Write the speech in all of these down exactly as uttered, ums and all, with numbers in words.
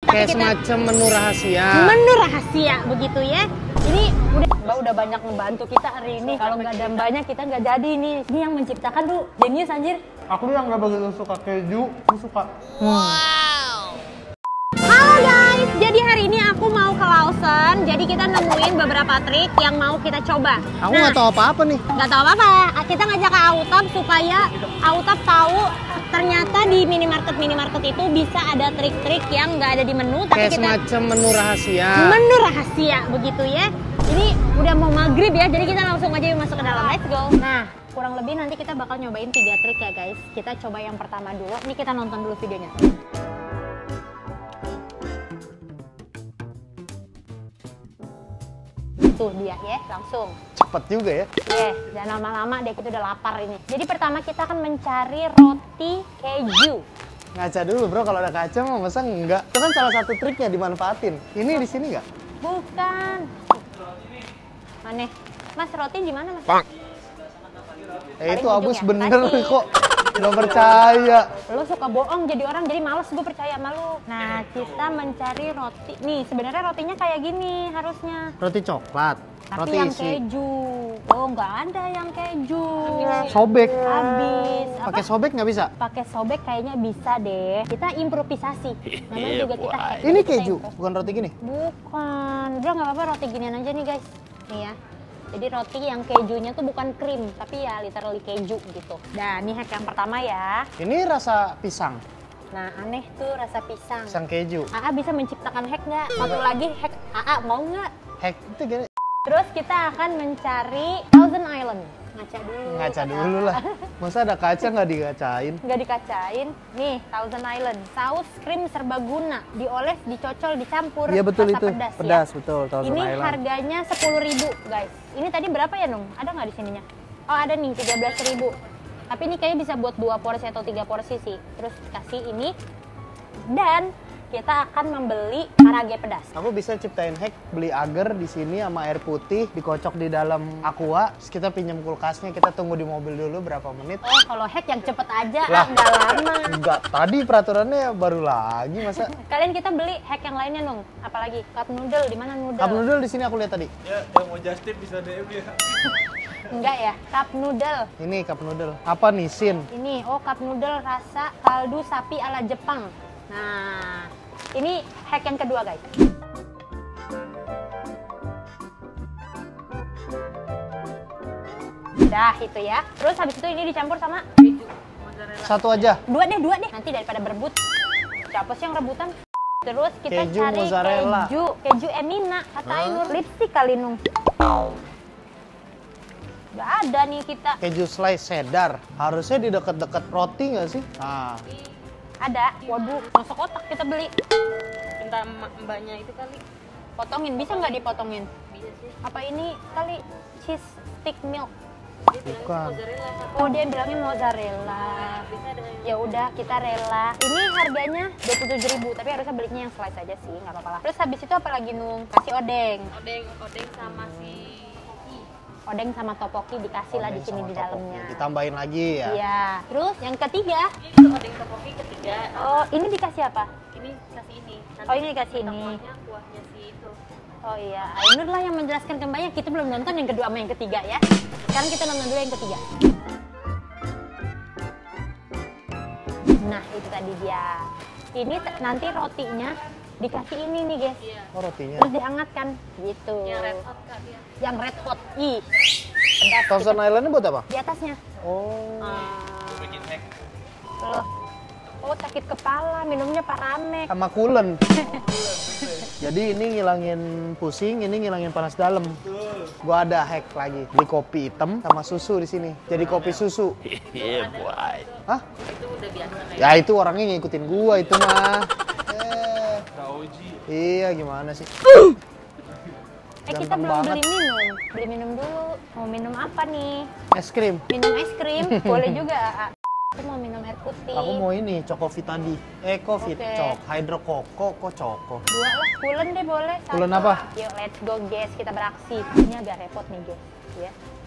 Kayak semacam menu rahasia. Menu rahasia begitu ya. Ini udah Mbak udah banyak membantu kita hari ini. Kalau nggak ada Mbaknya kita nggak jadi nih. Ini yang menciptakan tuh jenius anjir. Aku yang nggak begitu suka keju, aku suka. Wow. Halo guys, jadi hari ini aku mau ke Lawson. Jadi kita nemuin beberapa trik yang mau kita coba. Aku nggak nah, tahu apa-apa nih. Nggak tahu apa-apa. Kita ngajak ke Autap supaya Autap tahu ternyata di minimarket minimarket itu bisa ada trik-trik yang nggak ada di menu. Tapi kayak kita semacam menu rahasia. Menu rahasia begitu ya. Ini udah mau maghrib ya, jadi kita langsung aja masuk ke dalam. Let's go. Nah, kurang lebih nanti kita bakal nyobain tiga trik ya guys. Kita coba yang pertama dulu. Ini kita nonton dulu videonya. Tuh dia ya, langsung. Cepet juga ya. Yeah, jangan lama-lama deh, kita udah lapar ini. Jadi pertama kita akan mencari roti keju. Ngaca dulu bro, kalau ada kaca mah masa enggak? Itu kan salah satu triknya dimanfaatin. Ini di sini nggak? Bukan. Mana? Mas, roti di mana mas? Bang. Eh itu Abus ya? bener Kasih. kok. Nggak percaya. Lo suka bohong jadi orang, jadi males gue percaya sama lo. Nah, kita mencari roti. Nih, sebenarnya rotinya kayak gini harusnya. Roti coklat. Tapi roti yang isi. keju. Oh, nggak ada yang keju. Sobek. Habis. Pakai sobek nggak bisa? Pakai sobek kayaknya bisa deh. Kita improvisasi. Namanya juga kita hack. Ini Kita keju, impro. bukan roti gini? Bukan. Udah nggak apa-apa, roti ginian aja nih guys. Nih ya. Jadi roti yang kejunya tuh bukan krim, tapi ya literally keju gitu. Nah, ini hack yang pertama ya. Ini rasa pisang. Nah, aneh tuh rasa pisang. Pisang keju. A A bisa menciptakan hack nggak? Satu lagi hack A A mau nggak? Hack itu gini. Terus kita akan mencari Thousand Island. Ngaca dulu. Ngaca dulu lah. Masa ada kaca nggak dikacain? Nggak dikacain. Nih, Thousand Island. Saus krim serbaguna. Dioles, dicocol, dicampur. Iya betul rasa itu. Pedas, Pedas ya? betul. Thousand Ini Island. harganya sepuluh ribu guys. Ini tadi berapa ya Nung? Ada nggak di sininya? Oh ada nih, tiga belas ribu. Tapi ini kayaknya bisa buat dua porsi atau tiga porsi sih. Terus kasih ini. Dan kita akan membeli karage pedas. Aku bisa ciptain hack, beli agar di sini sama air putih, dikocok di dalam aqua. Terus kita pinjam kulkasnya, kita tunggu di mobil dulu berapa menit. Oh kalau hack yang cepet aja, Lah. ah, nggak lama. Enggak, tadi peraturannya baru lagi masa. Kalian kita beli hack yang lainnya Nung. Apalagi cup noodle, di mana noodle? Cup noodle di sini aku lihat tadi. Ya, yang mau just tip bisa D M ya. Enggak ya, cup noodle. Ini cup noodle. Apa nih, Sin? Ini, oh cup noodle rasa kaldu sapi ala Jepang. Nah, ini hack yang kedua guys. Udah itu ya. Terus habis itu ini dicampur sama Satu aja. dua deh, dua deh. Nanti daripada berebut. Siapa sih yang rebutan? Terus kita Keju cari mozzarella. keju, keju Emina. Kata Ainur, lipstick kali Nung. Gak ada nih kita. Keju slice cheddar. Harusnya di deket-deket roti nggak sih? Nah, Ada. Waduh, masuk kotak kita beli. Minta mbaknya itu kali. Potongin, bisa nggak dipotongin? Bisa sih. Apa ini kali cheese stick milk? Dia bilang Bukan. mozzarella sama Oh dia bilangnya mozzarella. bisa dengan Ya udah kita rela. Ini harganya dua puluh tujuh ribu, tapi harusnya belinya yang slice aja sih, nggak apa-apa lah. Terus habis itu apa lagi Nung? Kasih odeng. odeng, odeng sama si kopi. Odeng sama topoki dikasih lah di sini sama di topoki. dalamnya. Ditambahin lagi ya. Iya. Terus yang ketiga, Ini odeng topoki ketiga. oh ini dikasih apa? Ini kasih ini. Oh, ini dikasih ini. Kuahnya kuahnya si itu. Oh iya, Ainur lah yang menjelaskan ke Mbaknya. Kita belum nonton yang kedua sama yang ketiga ya. Sekarang kita nonton dulu yang ketiga. Nah itu tadi dia. Ini t- nanti rotinya dikasih ini nih guys. Iya. Oh rotinya. Terus dihangatkan gitu. Yang red hot kak dia. Yang red hot. Ih, pedas. Thousand Island-nya buat apa? Di atasnya. Oh. Ah, Bikin hack. loh. Oh sakit kepala, minumnya Paramek. Sama kulen. Jadi ini ngilangin pusing, ini ngilangin panas dalam. Gua ada hack lagi. Beli kopi hitam sama susu di sini. Jadi kopi susu. Iya, boy. Hah? Itu udah biasa kayak. Ya itu orangnya ngikutin gua itu mah. Eh. Kauji. Iya gimana sih? Eh kita Gampang belum banget. beli minum. Beli minum dulu. Mau minum apa nih? Es krim. Minum es krim? Boleh juga. Aku mau minum air putih. Aku mau ini Choco Vitadi. Eco Fit Oke. Choc. Hydro Coco kok Choco. Dua lah, pulen deh boleh. Satu. Pulen apa? Yuk let's go guys, kita beraksi. Ini agak repot nih guys. Ya.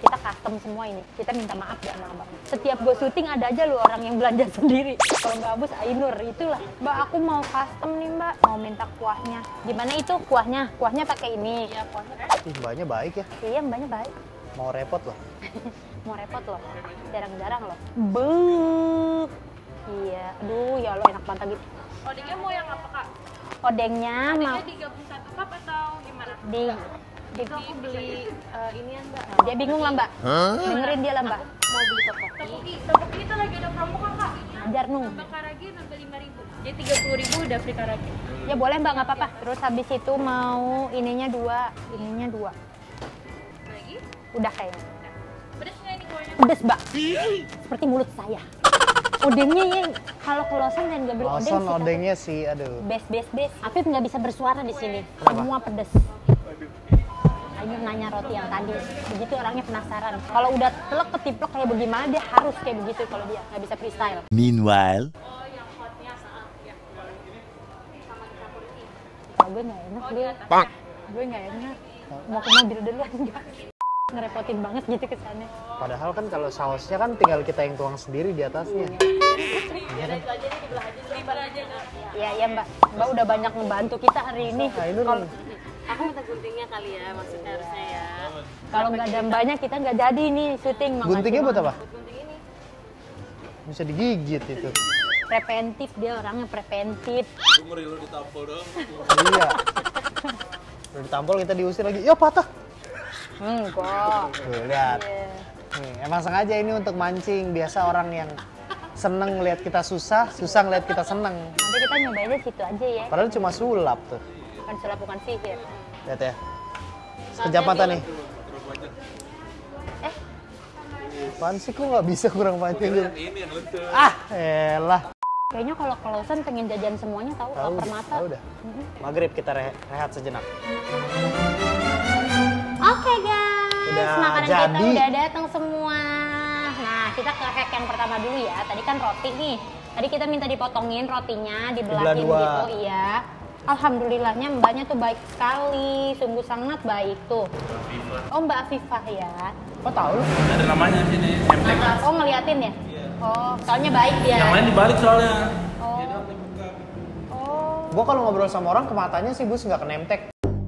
Kita custom semua ini. Kita minta maaf ya sama abang. Setiap gue syuting ada aja lu orang yang belanja sendiri. Kalau nggak Abus, Ainur itulah. Mbak, aku mau custom nih mbak. Mau minta kuahnya. Gimana itu kuahnya? Kuahnya pakai ini. Iya, kuahnya. Ih, mbaknya baik ya. Iya mbaknya baik. Mau repot loh. Mau repot loh. Jarang-jarang loh. Beuh. Iya. Aduh ya lo enak banget gitu. Odengnya mau yang apa kak? Odengnya mau Odengnya digabung satu cup atau gimana? di Itu aku beli uh, inian mbak. dia bingung lah mbak. Dengerin dia lah mbak. Mau beli topoki. Topoki, topoki itu lagi ada promo kakak. Ajar nung. Nambah karage nambah lima ribu. Jadi tiga puluh ribu udah free karage. Ya boleh mbak, nggak apa-apa. Terus habis itu mau ininya dua, ininya dua. Lagi? Udah kayaknya. Pedes nggak ini kuahnya? Pedes mbak. Seperti mulut saya. Odengnya yang kalau kelosan dan nggak beli odeng Lawson sih. Kakak. odengnya sih, aduh. Bes bes bes. Afif nggak bisa bersuara di sini. Kenapa? Semua pedes. Ayo nanya roti yang tadi. Begitu orangnya penasaran. Kalau udah telek ketiplek kayak bagaimana dia harus kayak begitu kalau dia nggak bisa freestyle. Meanwhile, Oh yang hotnya saat ya. Sama dicampur ini. Kalau gue nggak enak Oh di gue. atasnya. Gue nggak enak. Mau ke mobil dulu enggak. Ngerepotin banget gitu kesannya. Padahal kan kalau sausnya kan tinggal kita yang tuang sendiri di atasnya. Ya udah itu aja nih dibelah aja dibelah aja kak. Iya iya mbak. Mbak udah banyak ngebantu kita hari ini. Nah, ini Kalau Aku minta guntingnya kali ya maksudnya harusnya ya. kalau nggak ada mbaknya kita nggak jadi nih syuting. Makasih Guntingnya buat banget. apa? Buat gunting ini. Bisa digigit itu. Preventif, dia orangnya preventif. umur lu ditampol dong. Iya. Udah ditampol kita diusir lagi. Ya patah. Enggak. Tuh, lihat. Iya. Nih, emang sengaja ini untuk mancing. Biasa orang yang seneng lihat kita susah, susah ngeliat kita seneng. Nanti kita nyobainnya situ aja ya. Padahal cuma sulap tuh. Bukan sulap, bukan sihir. Lihat ya. Sekejap mata nih. Eh, Apaan sih kok nggak bisa kurang panjang gitu? Ini yang lentur. Ah, elah. kayaknya kalau kelausan pengen jajan semuanya tahu Tahu, lapar mata. tahu dah. Maghrib kita re- rehat sejenak. Oke guys, Udah makanan jadi. kita udah datang semua. Nah, kita ke hack yang pertama dulu ya. Tadi kan roti nih. Tadi kita minta dipotongin rotinya, Dibelah dibelahin dua. gitu, iya. Alhamdulillahnya mbaknya tuh baik sekali, sungguh sangat baik tuh. Oh Mbak Afifah ya. Kok tahu lu? Ada namanya sini, Emtek. Oh ngeliatin ya? Oh, soalnya baik dia. Yang lain dibalik soalnya. Oh. Oh. Gua kalau ngobrol sama orang ke matanya sih Bus nggak kenemtek.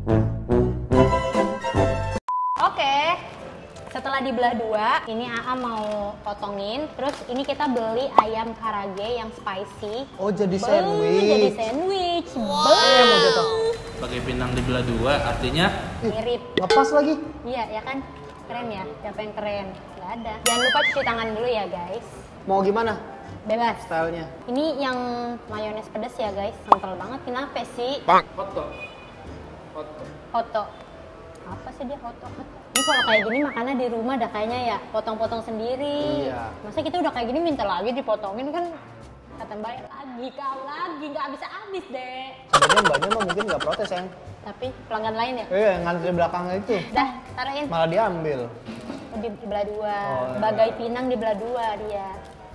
Oke. Setelah dibelah dua, ini A A mau potongin. Terus ini kita beli ayam karage yang spicy. Oh jadi Beuh, sandwich. Jadi sandwich. Eh, mau jatuh. Sebagai pinang dibelah dua, artinya Mirip. Ngepas lagi. Iya, ya kan? Keren ya? Siapa yang keren? Gak ada. Jangan lupa cuci tangan dulu ya guys. Mau gimana Bebas. stylenya? Ini yang mayones pedas ya guys. Kental banget. Kenapa sih? foto. Hoto. Apa sih dia hoto? Ini kalau kayak gini makannya di rumah dah kayaknya ya. Potong-potong sendiri. Iya. Masa kita udah kayak gini minta lagi dipotongin kan? Kata bayar lagi, kau lagi. Nggak bisa-habis deh. Sebenarnya mbaknya mah mungkin nggak protes yang. Tapi pelanggan lain ya? Eh, ngantri belakangnya itu Dah, taruhin. malah diambil. Oh, di, di belah dua. Oh, iya. Bagai pinang di belah dua dia.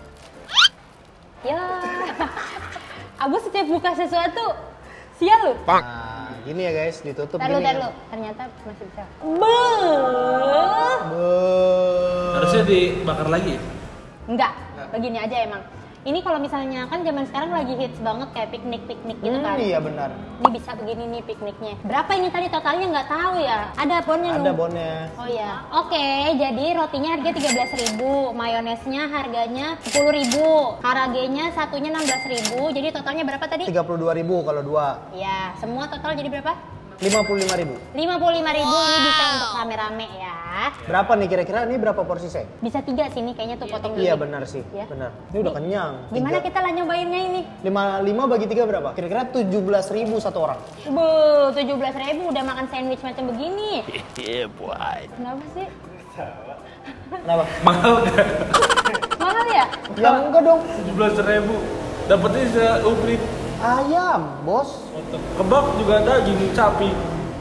Ya. Abus setiap buka sesuatu, sial lu. Nah, gini ya guys, ditutup Taruh, gini. taruh. Ternyata masih bisa. Beuh. Beuh. Harusnya dibakar lagi. Enggak, begini aja emang. Ini kalau misalnya kan zaman sekarang lagi hits banget kayak piknik-piknik gitu Hmm, kan. iya benar. Ini bisa begini nih pikniknya. Berapa ini tadi totalnya nggak tahu ya. Ada bonnya Ada Nung? bonnya. Oh ya. Oke, jadi rotinya harga tiga belas ribu, mayonesnya harganya sepuluh ribu, karagenya satunya enam belas ribu. Jadi totalnya berapa tadi? tiga puluh dua ribu kalau dua. Ya, semua total jadi berapa? lima puluh lima ribu. lima puluh lima ribu. Ini bisa untuk rame-rame ya. Berapa nih kira-kira? Ini berapa porsi saya? Bisa tiga sini kayaknya tuh potong Iya gini. benar sih, Iya. benar. Ini udah kenyang. Gimana kita lah nyobainnya ini? Lima, lima bagi tiga berapa? Kira-kira tujuh belas ribu satu orang. Bu, tujuh belas ribu udah makan sandwich macam begini. Yeah, boy. Kenapa sih? Kenapa? Mahal gak? Mahal ya? Ya enggak dong. tujuh belas ribu. Dapetnya seubrit. Ayam, bos. Kebab juga daging sapi.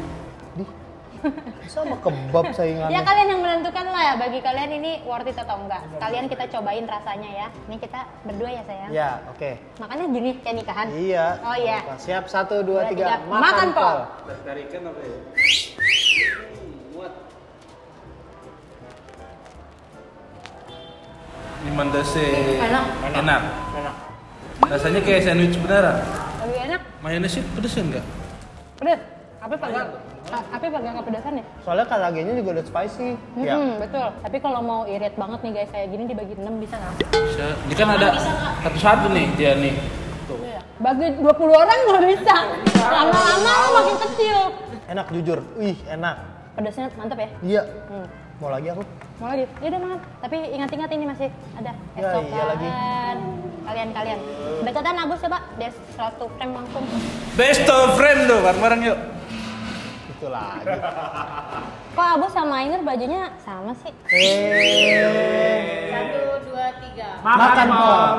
Sama kebab saingannya. Ya kalian yang menentukan lah ya, bagi kalian ini worth it atau enggak. Sekalian kita cobain rasanya ya. Ini kita berdua ya sayang. Ya, oke. Makannya gini kayak nikahan. Iya. Oh iya. Siap, satu, dua, Dua, tiga. tiga. Makan, Pol. Pol. Tarikan apa ya? Ini mandase Enak. enak. Enak. Rasanya kayak sandwich beneran. Lebih enak. Mayonesnya pedesan nggak? Pedes. Apa pakai? Apa pakai kepedesan ya? Soalnya kalagenya juga udah spicy. Ya. Hmm, betul. Tapi kalau mau irit banget nih guys, kayak gini dibagi enam bisa nggak? Bisa. Ini kan ada satu-satu nih dia nih. Tuh. Iya. Bagi dua puluh orang nggak bisa. Lama-lama lo makin kecil. Enak jujur. Wih, enak. Pedesnya mantap ya? Iya. Hmm. Mau lagi aku? Mau lagi? Ya udah makan. Tapi ingat-ingat ini masih ada. Ya, Esokan. iya lagi. Kalian-kalian. Dekatan Abus coba. Des satu frame langsung. Best of friend tuh, bareng-bareng yuk. Itu lagi. Kok Abus sama Ainur bajunya sama sih? Eh. Satu, dua, tiga. Makan Pol.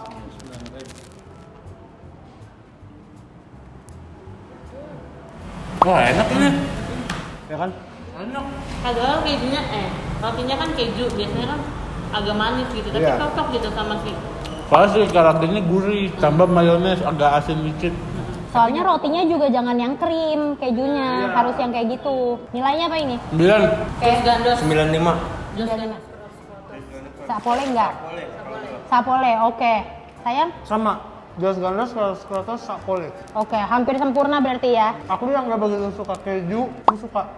Wah enak ini. Ya kan? Enak. Padahal kejunya, eh, rotinya kan keju, biasanya kan agak manis gitu, tapi Iya. cocok gitu sama si. Pas sih karakternya gurih, tambah mayones agak asin dikit. Soalnya rotinya juga jangan yang krim, kejunya harus yang kayak gitu. Nilainya apa ini? Sembilan. Kayak gandos. sembilan puluh lima. Nilainya. Sapole enggak? Sapole, oke. Sayang? Sama. Jos gandos kalau skrotos sapole. Oke, hampir sempurna berarti ya. Aku yang nggak begitu suka keju, aku suka.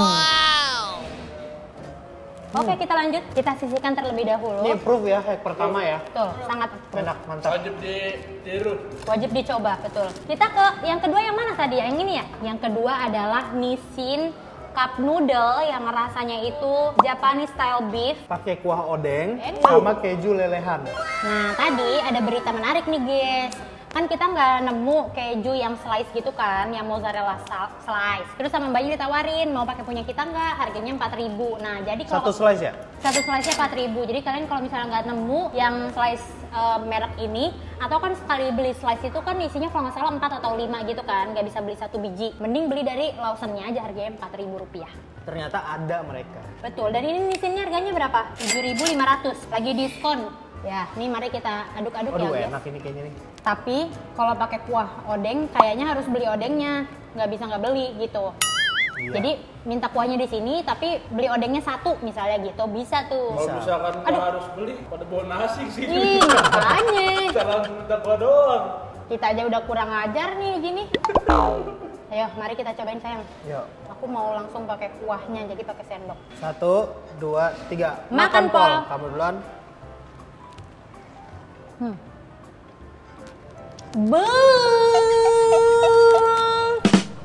Oke, kita lanjut. Kita sisihkan terlebih dahulu. Ini proof ya, hack pertama ya. Betul, sangat Enak, mantap. Wajib ditiru. wajib dicoba, betul. Kita ke yang kedua yang mana tadi? Yang ini ya? Yang kedua adalah Nissin Cup Noodle yang rasanya itu Japanese style beef. Pakai kuah odeng Odeng. sama keju lelehan. Nah, tadi ada berita menarik nih, guys. Kan kita nggak nemu keju yang slice gitu kan, yang mozzarella sal- slice. Terus sama mbaknya ditawarin, mau pakai punya kita nggak? Harganya empat ribu. Nah, jadi Satu kalau slice ya? satu slice-nya empat ribu. Jadi kalian kalau misalnya nggak nemu yang slice eh, merek ini, atau kan sekali beli slice itu kan isinya kalau nggak salah empat atau lima gitu kan, nggak bisa beli satu biji. Mending beli dari Lawson-nya aja, harganya empat ribu rupiah. Ternyata ada mereka. Betul, dan ini Nissin-nya harganya berapa? tujuh ribu lima ratus, lagi diskon. Ya, ini mari kita aduk-aduk ya Aduh, guys. enak ini kayaknya nih. Tapi kalau pakai kuah odeng, kayaknya harus beli odengnya, nggak bisa nggak beli gitu. Iya. Jadi minta kuahnya di sini, tapi beli odengnya satu misalnya gitu, bisa tuh. Kalau misalkan Aduh. gua harus beli, pada bawa nasi sih. Ih, makanya. Jangan minta gua doang. Kita aja udah kurang ajar nih gini. Ayo, mari kita cobain sayang. Yuk. Aku mau langsung pakai kuahnya, jadi pakai sendok. Satu, dua, tiga. Makan, Pol. Kamu duluan. Hmm. Beuh.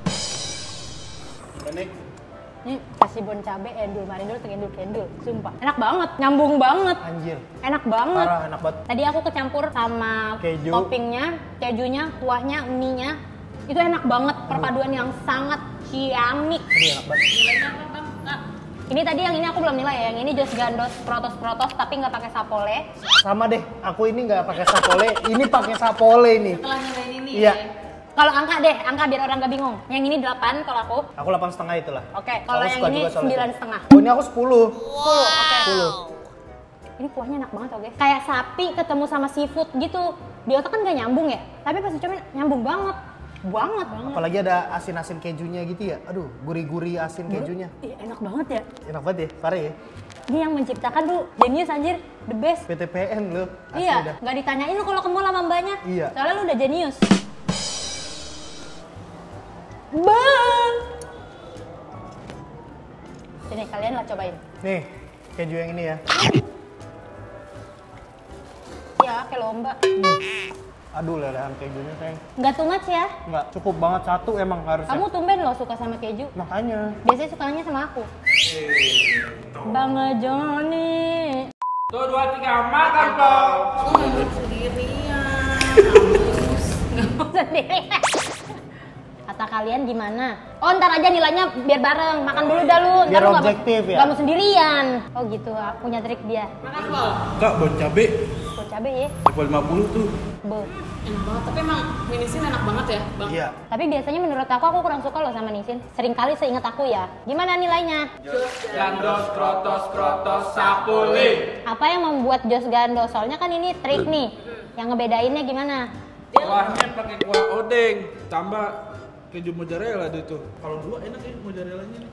Gimana nih? Ini kasih bon cabe, endul, marindul, tekendul, kendul. Sumpah, enak banget, nyambung banget. Anjir. Enak banget. Parah, enak banget. Tadi aku kecampur sama Keju. toppingnya, kejunya, kuahnya, mie-nya. Itu enak banget, perpaduan yang sangat ciamik. Aduh, enak banget. Nilainya apa bang? Nggak. Ini tadi yang ini aku belum nilai ya, yang ini Jos Gandos protos-protos tapi nggak pakai sapole. Sama deh, aku ini nggak pakai sapole, ini pakai sapole nih. Setelah nilai ini Iya. ya. Kalau angka deh, angka biar orang nggak bingung. Yang ini delapan kalau aku. Aku delapan setengah itulah. Oke, kalau Aku yang suka ini juga soal sembilan itu. setengah. Oh, ini aku sepuluh. sepuluh, oke. sepuluh. Ini kuahnya enak banget oke. Kayak sapi ketemu sama seafood gitu. Di otak kan nggak nyambung ya, tapi pas dicobain nyambung banget. Banget banget. Apalagi ada asin-asin kejunya gitu ya. Aduh, gurih-gurih asin kejunya. Ih, enak banget ya. Enak banget ya, parah ya. Ini yang menciptakan tuh genius anjir, the best. P T P N loh. asli Iya, dah. nggak ditanyain lu kalau ke mall sama mbaknya. Iya. Soalnya lu udah jenius. Bang. Sini kalian lah cobain. Nih, keju yang ini ya. Ya, kayak lomba. Aduh, lelehan kejunya sayang. Nggak too much ya. Nggak, cukup banget satu emang harusnya. Kamu tumben loh suka sama keju. Makanya. Biasanya sukanya sama aku. Bang Joni. Tuh dua tiga makan Pol. Aku nggak sendirian. Sendiri. Kata kalian gimana? Oh ntar aja nilainya biar bareng. Makan dulu dah lu. Ntar Biar lu nggak mau- objektif ya? nggak mau sendirian. Oh gitu, aku punya trik dia. Makan Pol. Enggak, bon cabe. Kok cabe ya? Level lima puluh tuh. Be. Enak banget, tapi emang minisin enak banget ya bang. Iya. Tapi biasanya menurut aku, aku kurang suka loh sama Nissin. Seringkali seingat aku ya. Gimana nilainya? Gandos, krotos, krotos, sapole. Apa yang membuat Jos Gandos? Soalnya kan ini trik nih. Yang ngebedainnya gimana? Kuahnya pakai kuah odeng, tambah keju mozzarella tuh tuh. Kalau dua enak ya mozzarellanya nih.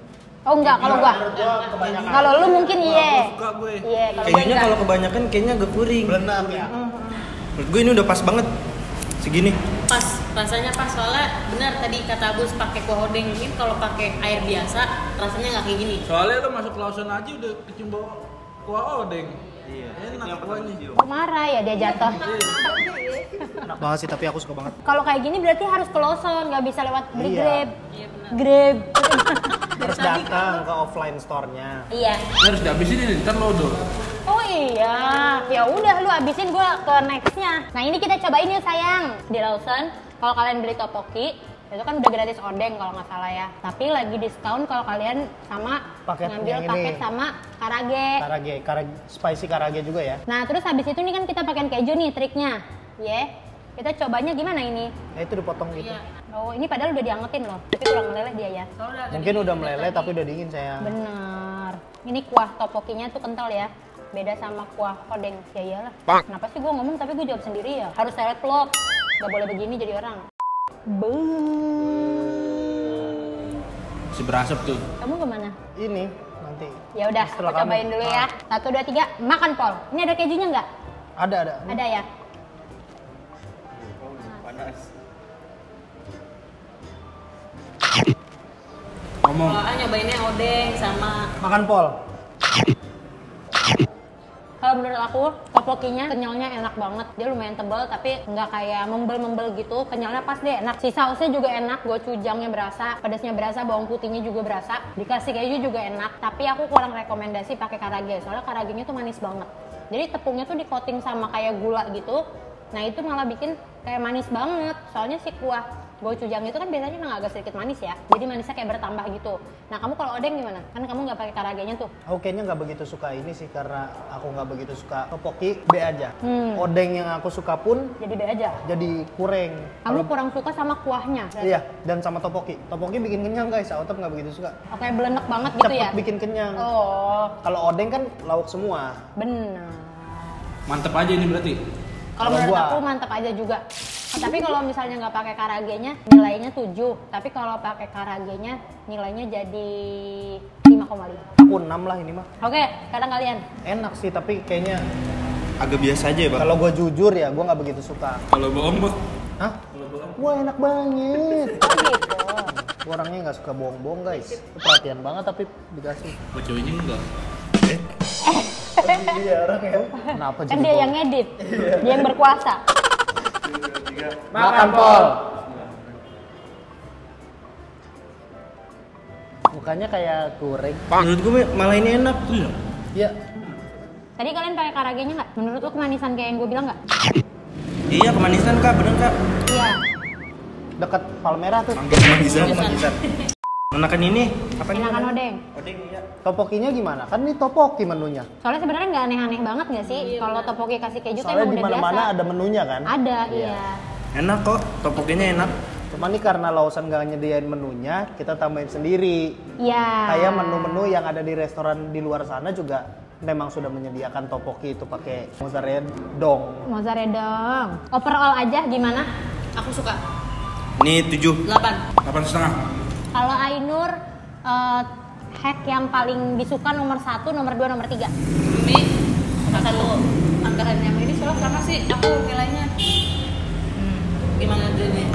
Oh enggak, kalau gua. Kalau lu mungkin iya. Suka gue. Iya, kalau gua Kejunya enggak. kalau kebanyakan kayaknya agak kuring. Belenam ya. Menurut gue ini udah pas banget. Segini. Pas, rasanya pas soalnya benar tadi kata Abus pakai kuah odeng. Mungkin kalau pakai air biasa rasanya nggak kayak gini. Soalnya lo masuk Lawson aja udah kecium bau kuah odeng. Iya. Enak kuahnya. Kok marah ya dia jatuh. Enak banget sih, tapi aku suka banget. Kalau kayak gini berarti harus ke Lawson, nggak bisa lewat beli Iya. Grab. Iya benar. Grab. Harus datang ke offline store-nya. Iya. Ini harus dihabisin ini, ntar lo do. Oh iya, ya udah lu abisin gua ke nextnya. Nah ini kita cobain yuk sayang di Lawson. Kalau kalian beli topoki itu kan udah gratis odeng kalau nggak salah ya. Tapi lagi diskon kalau kalian sama Paket ngambil yang ini. paket sama karage. Karage, karage, spicy karage juga ya. Nah terus habis itu nih kan kita pakai keju nih triknya, ya. Kita cobanya gimana ini? Nah itu dipotong gitu. Iya. Oh ini padahal udah diangetin loh, tapi kurang meleleh dia ya. Soalnya agak Mungkin dingin udah dari meleleh tadi. tapi udah dingin sayang. Bener. Ini kuah topokinya tuh kental ya. Beda sama kuah odeng. Ya iyalah. Kenapa sih gue ngomong tapi gue jawab sendiri ya? Harus seleb vlog. Gak boleh begini jadi orang. Beuh. Si berasap tuh. Kamu kemana? Ini nanti. Ya udah, aku Setelah kamu. cobain dulu ya. Satu, dua, tiga, makan Pol. Ini ada kejunya nggak? Ada, ada. Ada ya. Panas. Ngomong. Kalau ah nyobainnya odeng sama Makan Pol. Kalau menurut aku, topokinya kenyalnya enak banget. Dia lumayan tebal tapi nggak kayak membel-membel gitu. Kenyalnya pas deh, enak. Si sausnya juga enak, gocujangnya berasa, pedasnya berasa, bawang putihnya juga berasa. Dikasih keju juga enak. Tapi aku kurang rekomendasi pakai karage, soalnya karagenya tuh manis banget. Jadi tepungnya tuh di coating sama kayak gula gitu. Nah itu malah bikin kayak manis banget. Soalnya si kuah gochujang itu kan biasanya memang agak sedikit manis ya. Jadi manisnya kayak bertambah gitu. Nah kamu kalau odeng gimana? Kan kamu nggak pakai karagenya tuh. Aku kayaknya nggak begitu suka ini sih karena aku nggak begitu suka topoki B aja. Hmm. Odeng yang aku suka pun Jadi be aja. jadi kurang. Kamu kurang suka sama kuahnya. berarti? Iya, dan sama topoki. Topoki bikin kenyang guys, Otop nggak begitu suka. Oke, belenek banget gitu Cepet ya. bikin kenyang. Oh, Kalau odeng kan lauk semua. benar. Mantep aja ini berarti. Kalau Kalau menurut gua- aku mantap aja juga. Nah, tapi kalau misalnya nggak pakai karagenya, nilainya tujuh. Tapi kalau pakai karagenya, nilainya jadi lima koma lima. Aku enam lah ini mah. Oke, sekarang kalian. Enak sih, tapi kayaknya Agak biasa aja ya, Bang. kalau gue jujur ya, gue nggak begitu suka. Kalau bohong mah. Hah? Wah enak banget. Oh gitu. Gua orangnya nggak suka bohong-bohong guys. Itu perhatian banget tapi dikasih. Buat cowoknya enggak. Iya orangnya. Kenapa Kan dia yang ngedit, dia yang berkuasa. Makan Pol. Mukanya kayak goreng. Menurut gue malah ini enak. Iya. Iya. Tadi kalian pakai karagenya nggak? Menurut lu kemanisan kayak yang gue bilang nggak? Iya, kemanisan Kak, bener Kak. Iya. Dekat Palmerah tuh. Mangga kemanisan, kemanisan. Menakan ini, apa nih? Enakan odeng. Odeng, iya. Topokinya gimana? Kan ini topoki menunya. Soalnya sebenarnya nggak aneh-aneh banget nggak sih? Kalau topoki kasih keju tuh Soalnya emang di udah biasa. mana-mana ada menunya kan? Ada, Iya. iya. Enak kok, topokinya enak. Cuma nih karena Lawson gak nyediain menunya, kita tambahin sendiri. Iya. Kayak menu-menu yang ada di restoran di luar sana juga memang sudah menyediakan topoki itu pakai mozzarella dong. Mozzarella dong. Overall aja gimana? aku suka Ini tujuh. delapan. Delapan setengah. Kalau Ainur, eh, hack yang paling disuka nomor satu, nomor dua, nomor tiga. Mie nomor satu. Anggaran yang ini soalnya sama sih. Aku nilainya hmm, gimana dulunya?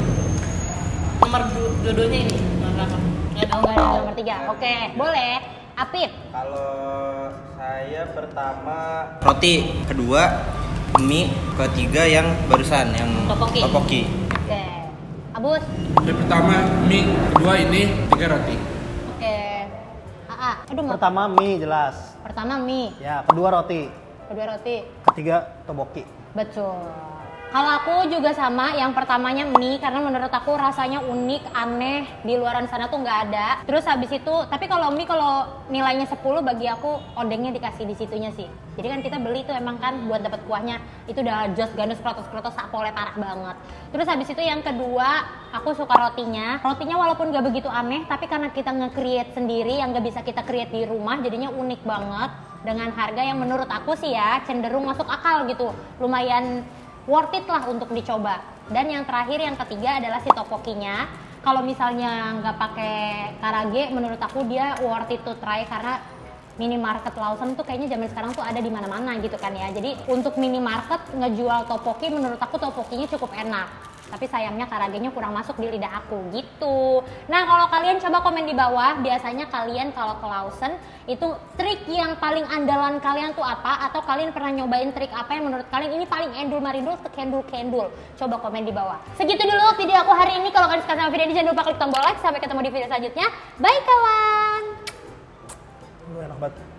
Nomor du- dua-duanya ini nomor berapa? Nggak ada. Oh, nggak ada nomor tiga. Oke, boleh. Apip. Kalau saya pertama roti, kedua mie, ketiga yang barusan yang Topoki. topoki. Oke. Abus. Yang pertama mie, kedua ini, tiga roti. Oke. Aa. Aduh, nggak- Pertama mie jelas. Pertama mie, Ya, kedua roti. kedua roti. Ketiga topoki. Betul. Kalau aku juga sama, yang pertamanya mie karena menurut aku rasanya unik, aneh, di luaran sana tuh nggak ada. Terus habis itu, tapi kalau mie kalau nilainya sepuluh bagi aku odengnya dikasih di situnya sih. Jadi kan kita beli tuh emang kan buat dapat kuahnya itu udah jos ganus krotos-krotos sapole parah banget. Terus habis itu yang kedua, aku suka rotinya. Rotinya walaupun nggak begitu aneh, tapi karena kita nge-create sendiri yang nggak bisa kita create di rumah, jadinya unik banget dengan harga yang menurut aku sih ya cenderung masuk akal gitu. Lumayan worth it lah untuk dicoba. Dan yang terakhir yang ketiga adalah si topokinya. kalau misalnya nggak pakai karage, menurut aku dia worth it to try karena minimarket Lawson tuh kayaknya zaman sekarang tuh ada di mana-mana gitu kan ya. Jadi untuk minimarket ngejual topoki menurut aku topokinya cukup enak. Tapi sayangnya karagenya kurang masuk di lidah aku gitu. Nah kalau kalian coba komen di bawah, biasanya kalian kalau ke Lawson itu trik yang paling andalan kalian tuh apa? Atau kalian pernah nyobain trik apa yang menurut kalian ini paling endul marindul kendul kendul? Coba komen di bawah. Segitu dulu video aku hari ini. Kalau kalian suka sama video ini jangan lupa klik tombol like. Sampai ketemu di video selanjutnya. Bye kawan. Lu enak banget.